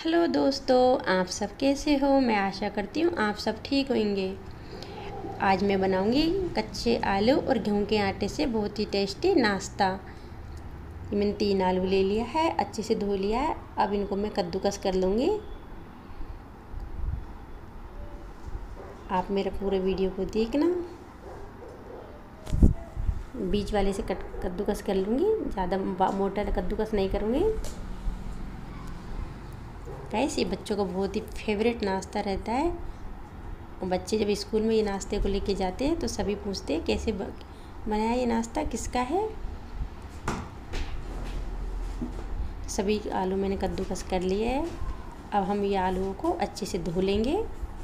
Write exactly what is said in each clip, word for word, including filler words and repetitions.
Hello दोस्तों, आप सब कैसे हो। मैं आशा करती हूँ आप सब ठीक होंगे। आज मैं बनाऊँगी कच्चे आलू और गेहूं के आटे से बहुत ही टेस्टी नाश्ता। ये मैंने तीन आलू ले लिया है, अच्छे से धो लिया है। अब इनको मैं कद्दूकस कर लूँगी। आप मेरा पूरे वीडियो को देखना। बीच वाले से कट कद्दूकस कर लूँगी, ज़्यादा मोटा कद्दूकस नहीं करूँगी। गाइस, ये बच्चों का बहुत ही फेवरेट नाश्ता रहता है। और बच्चे जब स्कूल में ये नाश्ते को लेके जाते हैं तो सभी पूछते हैं कैसे बनाया, ये नाश्ता किसका है। सभी आलू मैंने कद्दूकस कर लिए है। अब हम ये आलूओं को अच्छे से धो लेंगे।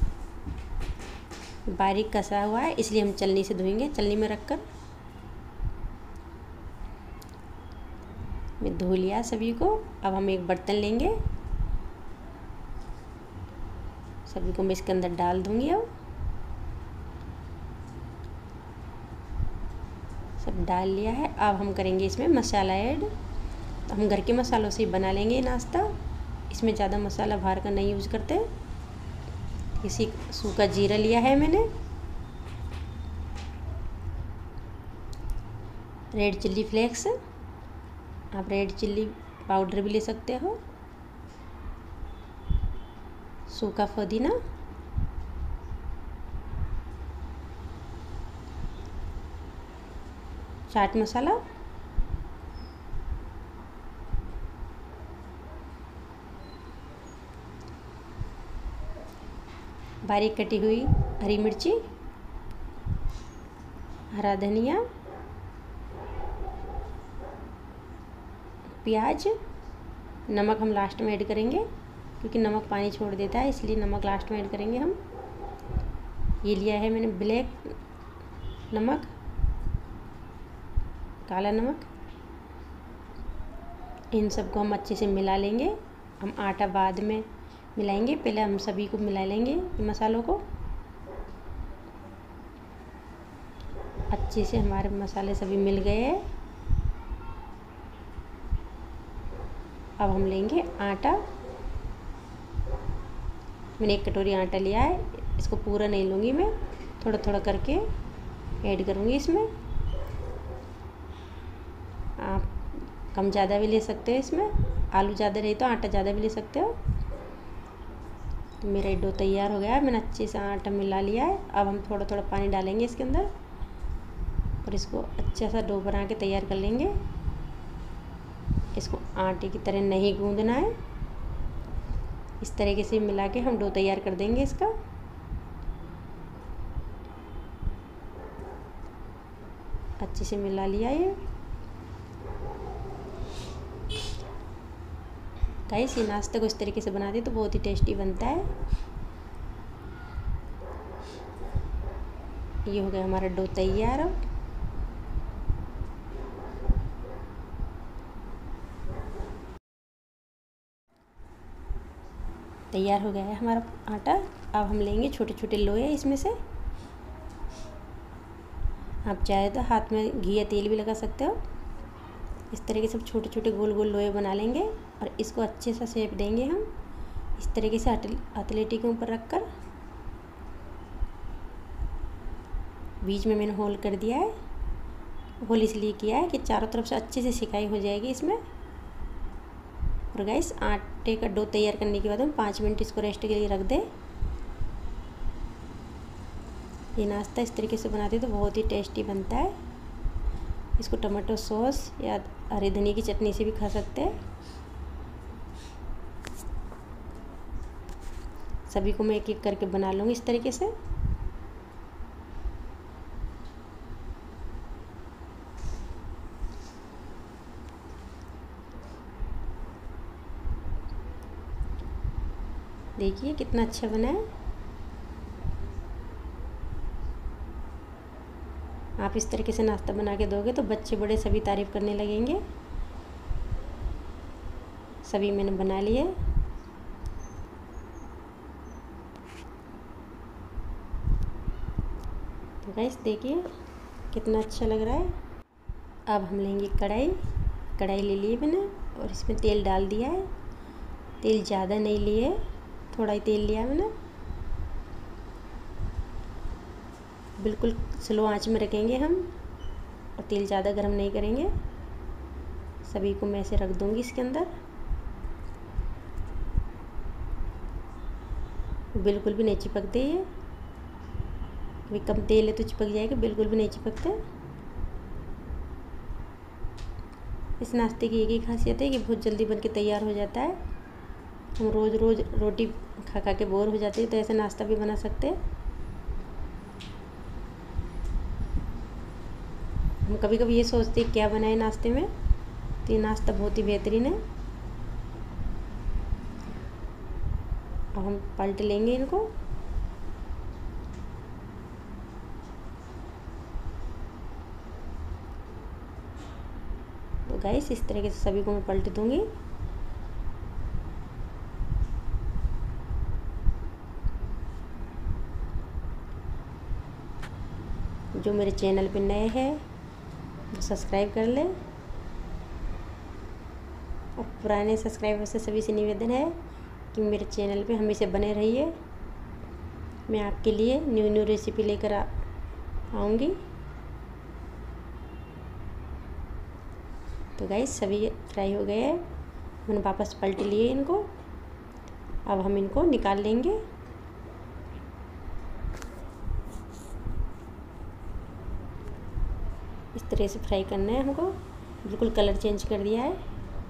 बारीक कसा हुआ है इसलिए हम चलनी से धोएंगे, चलनी में रखकर। मैं धो लिया सभी को। अब हम एक बर्तन लेंगे, सभी को मैं इसके अंदर डाल दूंगी। अब सब डाल लिया है। अब हम करेंगे इसमें मसाला ऐड। तो हम घर के मसालों से ही बना लेंगे ये नाश्ता। इसमें ज़्यादा मसाला बाहर का नहीं यूज़ करते। इसी सूखा जीरा लिया है मैंने, रेड चिल्ली फ्लेक्स, आप रेड चिल्ली पाउडर भी ले सकते हो, सूखा पुदीना, चाट मसाला, बारीक कटी हुई हरी मिर्ची, हरा धनिया, प्याज। नमक हम लास्ट में ऐड करेंगे क्योंकि नमक पानी छोड़ देता है, इसलिए नमक लास्ट में ऐड करेंगे हम। ये लिया है मैंने ब्लैक नमक, काला नमक। इन सबको हम अच्छे से मिला लेंगे। हम आटा बाद में मिलाएंगे, पहले हम सभी को मिला लेंगे मसालों को। अच्छे से हमारे मसाले सभी मिल गए हैं। अब हम लेंगे आटा। मैंने एक कटोरी आटा लिया है, इसको पूरा नहीं लूँगी मैं, थोड़ा थोड़ा करके ऐड करूँगी इसमें। आप कम ज़्यादा भी ले सकते हो, इसमें आलू ज़्यादा रही तो आटा ज़्यादा भी ले सकते हो। तो मेरा डो तैयार हो गया है, मैंने अच्छे से आटा मिला लिया है। अब हम थोड़ा थोड़ा पानी डालेंगे इसके अंदर और इसको अच्छा सा डो बना के तैयार कर लेंगे। इसको आटे की तरह नहीं गूंदना है, इस तरीके से मिला के हम डो तैयार कर देंगे इसका। अच्छे से मिला लिया ये। गाइस, ये नाश्ते को इस तरीके से बना दे तो बहुत ही टेस्टी बनता है। ये हो गया हमारा डो तैयार। अब तैयार हो गया है हमारा आटा। अब हम लेंगे छोटे छोटे लोए इसमें से। आप चाहे तो हाथ में घी या तेल भी लगा सकते हो। इस तरीके से छोटे छोटे गोल गोल लोए बना लेंगे और इसको अच्छे से शेप देंगे हम। इस तरीके से हथेली के ऊपर रखकर बीच में मैंने होल कर दिया है। होल इसलिए किया है कि चारों तरफ से अच्छे से सिकाई हो जाएगी इसमें। और गाइस, आटे का डो तैयार करने के बाद हम पाँच मिनट इसको रेस्ट के लिए रख दें। ये नाश्ता इस तरीके से बनाते तो बहुत ही टेस्टी बनता है। इसको टमाटो सॉस या हरी धनिया की चटनी से भी खा सकते हैं। सभी को मैं एक एक करके बना लूँगी इस तरीके से। देखिए कितना अच्छा बना है। आप इस तरीके से नाश्ता बना के दोगे तो बच्चे बड़े सभी तारीफ़ करने लगेंगे। सभी मैंने बना लिए। तो गाइस, देखिए कितना अच्छा लग रहा है। अब हम लेंगे कढ़ाई। कढ़ाई ले ली मैंने और इसमें तेल डाल दिया है। तेल ज़्यादा नहीं लिए, थोड़ा ही तेल लिया मैंने। बिल्कुल स्लो आंच में रखेंगे हम और तेल ज़्यादा गर्म नहीं करेंगे। सभी को मैं ऐसे रख दूँगी इसके अंदर। बिल्कुल भी नहीं चिपकते ये, कभी कम तेल है तो चिपक जाएगा, बिल्कुल भी नहीं चिपकते। इस नाश्ते की एक ही खासियत है कि बहुत जल्दी बन के तैयार हो जाता है। हम रोज़ रोज़ रोटी खा खा के बोर हो जाते हैं तो ऐसे नाश्ता भी बना सकते हैं। हम कभी कभी ये सोचते हैं क्या बनाए नाश्ते में, तो ये नाश्ता बहुत ही बेहतरीन है। अब हम पलट लेंगे इनको। तो गाइस इस तरीके से सभी को मैं पलट दूंगी। जो मेरे चैनल पे नए हैं वो सब्सक्राइब कर लें, और पुराने सब्सक्राइबर से सभी से निवेदन है कि मेरे चैनल पे हमेशा बने रहिए। मैं आपके लिए न्यू न्यू रेसिपी लेकर आऊँगी। तो गाइस सभी फ्राई हो गए हैं, मैंने वापस पलट लिए इनको। अब हम इनको निकाल लेंगे। इस तरह से फ्राई करना है हमको। बिल्कुल कलर चेंज कर दिया है।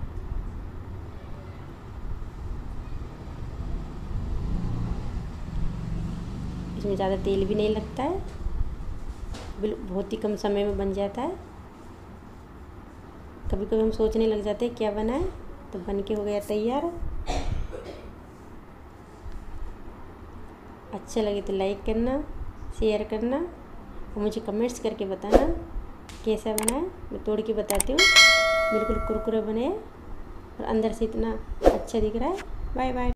इसमें ज़्यादा तेल भी नहीं लगता है, बिल्कुल बहुत ही कम समय में बन जाता है। कभी कभी हम सोचने लग जाते हैं क्या बनाए, तो बन के हो गया तैयार। अच्छा लगे तो लाइक करना, शेयर करना और मुझे कमेंट्स करके बताना कैसा बना है। मैं तोड़ के बताती हूँ। बिल्कुल कुरकुरे बने और अंदर से इतना अच्छा दिख रहा है। Bye bye.